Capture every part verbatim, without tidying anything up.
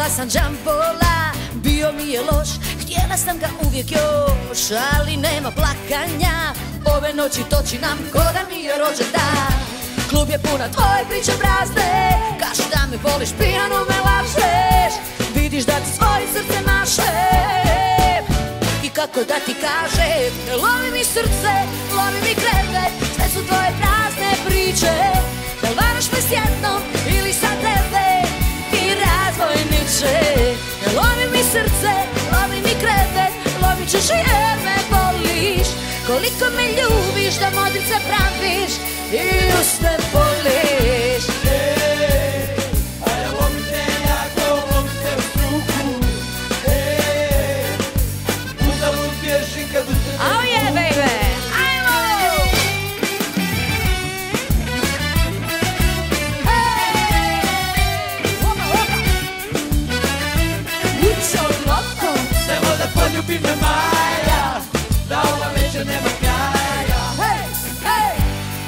Ljubila sam džambola, bio mi je loš, htjela sam ga uvijek još, ali nema plakanja, ove noći toči nam ko da mi je rođendan. Klub je puna tvoje priče prazne, kažeš da me voliš, pijano me lažeš, vidiš da ti svoje srce maše. I kako da ti kažem, lomi mi srce, lomi mi krevet, sve su tvoje prazne priče. Da li varaš me s jednom ili sa tebe, ti razvojniče. Lomi mi srce, lomi mi krevet, lomit ćeš jer me voliš. Koliko me ljubiš da modrice praviš i usne boliš. Ej, a ja lomim te jako, lomim te u struku. Ej, uzalud bježim kad u tebe. Oh yeah baby, ajmo! Hey, opa, opa. Mucho loco. Samo da poljubi me Maja, da ova večer nema kraja. Hey, hey.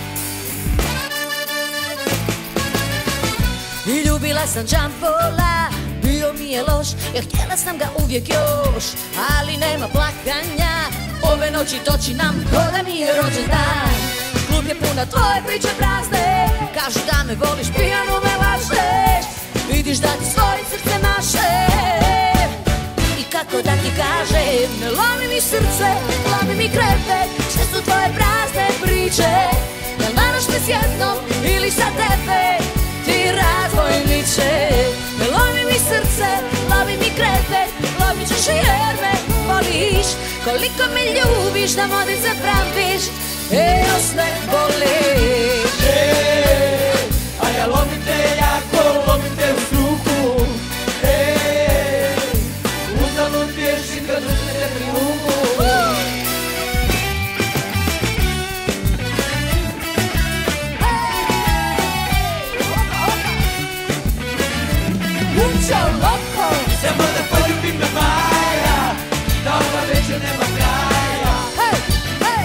I ljubila sam džambola, bio mi je loš, jer htjela sam ga uvijek još, ali nema plakanja, ove noći toči nam ko da mi je rođendan. Klub je puna tvoje priče prazne, kažu da me voliš, pijano me lažeš, vidiš da ti svoje srce maše. I kako da ti kažem, ne lomi mi srce, lomi mi krevet, sve su tvoje prazne priče. Da li varaš me s jednom ili sa tebe, ti razvojniče. Ne lomi mi srce, lomi mi krevet, lomit ćeš jer me voliš. Koliko me ljubiš da modrice praviš i usne boliš. Ej, a ja lomim te jako, lomim te u struku. Ej, uzalud bježim kad uzme te priluku. Mucho loco. Samo da poljubi me Maja, da ova večer nema kraja. Hey, hey.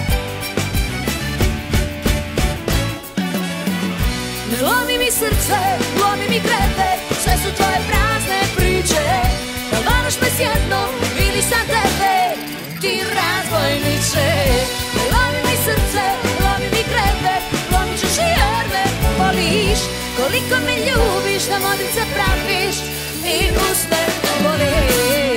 Ne lomi mi srce, lomi mi krevet, sve su tvoje prazne priče. Da li varaš me s jednom ili sa tebe, ti razvojniče. Ne lomi mi srce, lomi mi krevet, lomit ćeš jer me voliš. Koliko me ljubiš da modrice praviš i usne boliš.